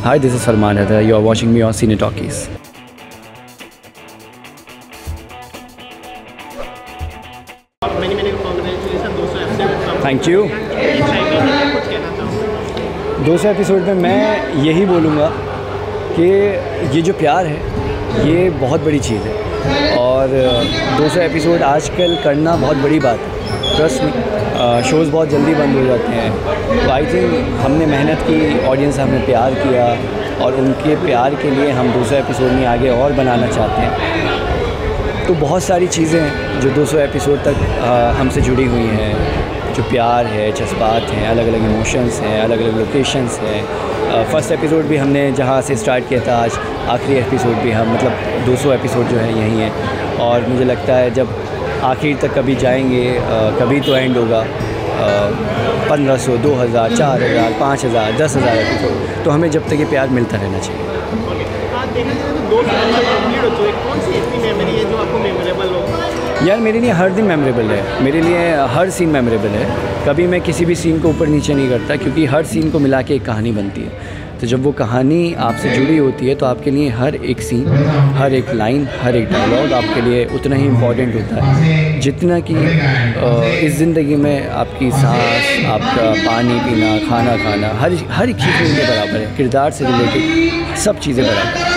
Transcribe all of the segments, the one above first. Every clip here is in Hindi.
Hi, this is Salman Haidar. You are watching me on Cine Talkies. Thank you. 200 episode में मैं यही बोलूँगा कि ये जो प्यार है ये बहुत बड़ी चीज़ है और 200 एपिसोड आजकल करना बहुत बड़ी बात है। ट्रस्ट में शोज़ बहुत जल्दी बंद हो जाते हैं, तो आई थिंक हमने मेहनत की, ऑडियंस हमने प्यार किया और उनके प्यार के लिए हम 200 एपिसोड में आगे और बनाना चाहते हैं। तो बहुत सारी चीज़ें हैं जो 200 एपिसोड तक हमसे जुड़ी हुई हैं, जो प्यार है, जज्बात हैं, अलग अलग इमोशंस हैं, अलग अलग लोकेशंस हैं। फ़र्स्ट एपिसोड भी हमने जहाँ से स्टार्ट किया था, आज आखिरी एपिसोड भी हम मतलब 200 एपिसोड जो है यही है और मुझे लगता है जब आखिर तक कभी जाएंगे कभी तो एंड होगा 1500, 2000, 4000, 5000, 10,000 एपिसोड, तो हमें जब तक ये प्यार मिलता रहना चाहिए। यार मेरे लिए हर दिन मेमोरेबल है, मेरे लिए हर सीन मेमोरेबल है। कभी मैं किसी भी सीन को ऊपर नीचे नहीं करता क्योंकि हर सीन को मिला के एक कहानी बनती है। तो जब वो कहानी आपसे जुड़ी होती है तो आपके लिए हर एक सीन, हर एक लाइन, हर एक डायलॉग आपके लिए उतना ही इम्पॉर्टेंट होता है जितना कि इस ज़िंदगी में आपकी सांस, आपका पानी पीना, खाना खाना, हर एक चीज़ उनके बराबर है। किरदार से रिलेटेड सब चीज़ें बराबर हैं।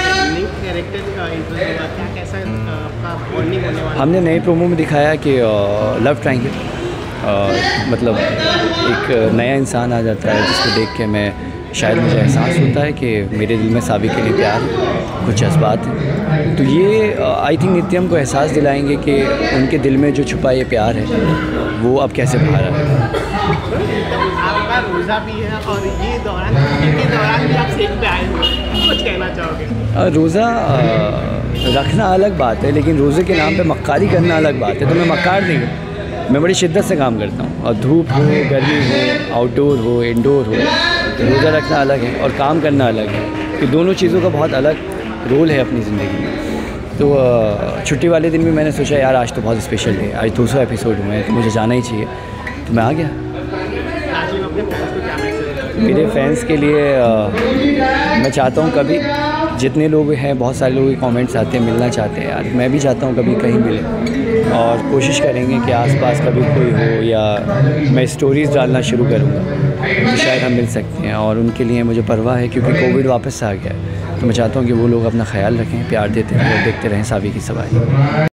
हमने नए प्रोमो में दिखाया कि लव ट्रायंगल, मतलब एक नया इंसान आ जाता है जिसको देख के मैं शायद मुझे एहसास होता है कि मेरे दिल में साबी के लिए प्यार, कुछ जज्बात हैं। तो ये आई थिंक नित्यम को एहसास दिलाएंगे कि उनके दिल में जो छुपा ये प्यार है वो अब कैसे बाहर आएगा। आपका रोज़ा भी है और ये दौरान भी आप सेट पे आए हो, कुछ कहना चाहोगे? रोज़ा रखना अलग बात है लेकिन रोज़े के नाम पे मक्कारी करना अलग बात है। तो मैं मक्कार नहीं हूँ, मैं बड़ी शिद्दत से काम करता हूँ और धूप हो, गर्मी हो, आउटडोर हो, इंडोर हो, रोज़ा रखना अलग है और काम करना अलग है। कि दोनों चीज़ों का बहुत अलग रोल है अपनी ज़िंदगी में। तो छुट्टी वाले दिन भी मैंने सोचा यार आज तो बहुत स्पेशल है, आज 200 एपिसोड हुए हैं तो मुझे जाना ही चाहिए, तो मैं आ गया। मेरे फैंस के लिए मैं चाहता हूँ कभी जितने लोग हैं, बहुत सारे लोग कमेंट्स आते हैं, मिलना चाहते हैं यार, मैं भी चाहता हूँ कभी कहीं मिले और कोशिश करेंगे कि आसपास कभी कोई हो या मैं स्टोरीज़ डालना शुरू करूँगा तो शायद हम मिल सकते हैं। और उनके लिए मुझे परवाह है क्योंकि कोविड वापस से आ गया है, तो मैं चाहता हूँ कि वो लोग अपना ख्याल रखें, प्यार देते रहें और देखते रहें सावी की सवारी।